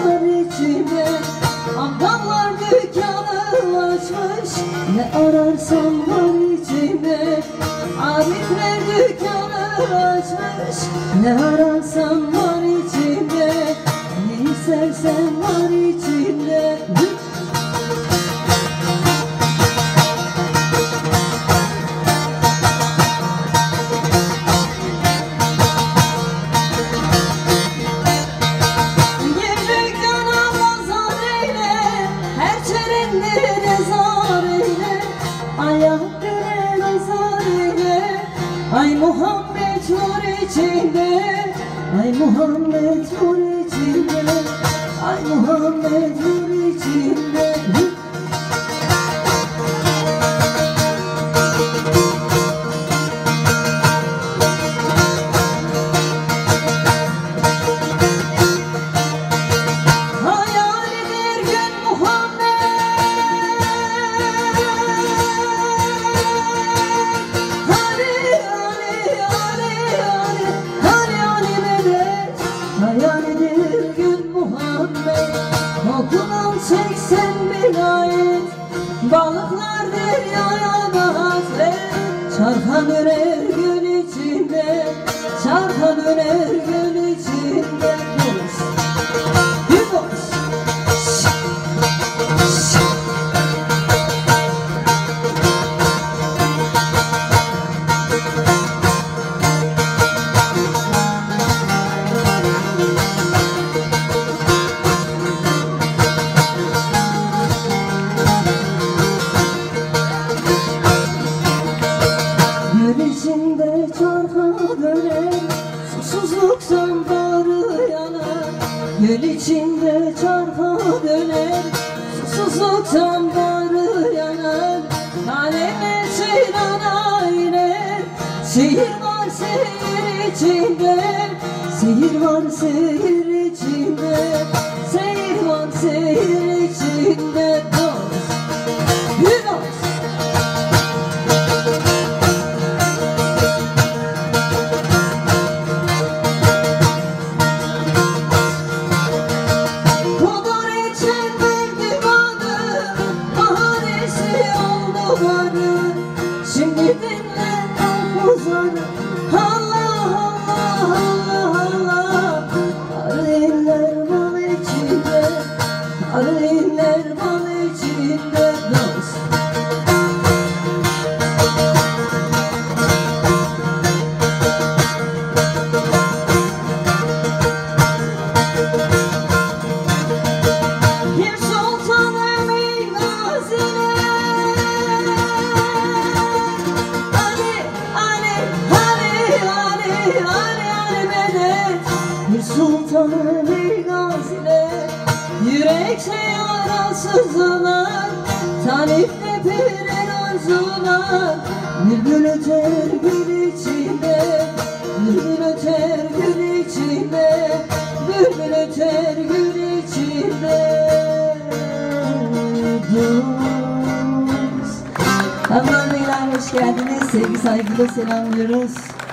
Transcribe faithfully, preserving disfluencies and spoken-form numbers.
var içinde. Abdallar dükkanı açmış, ne ararsan var içinde. Arifler dükkanı açmış, ne ararsan var içinde. Ne istersen var içinde. Ay Muhammed nur içinde, ay Muhammed nur içinde, ay Muhammed nur içinde. Hayalidir gün Muhammed, hayalidir gün Muhammed. Okunan seksen bin ayet, balıklar deryaya da hasret. Çarka döner gün içinde, çarka döner gün içinde. İçinde çarka döner, susuzluktan bağrı yanar. Gül içinde çarka döner, susuzluktan bağrı yanar. Aleme Sinan'a iner, sihir var sihir içinde. Sihir var sihir içinde, sihir var sihir içinde. Dost, bir dost. Şimdi dinle hafızanı. Allah Allah Allah Allah. Arılar mal içinde, arılar mal içinde. Dost. Kim Sultan Emin Gazi'ne, bir sultanın bir gazile, yürekte yarasızlar, talipte pirin arzular. Bülbül öter gül içinde, bülbül öter gül içinde, bülbül öter gül içinde. Dost. Aman beyler, hoş geldiniz. Sevgi saygıyla selamlıyoruz.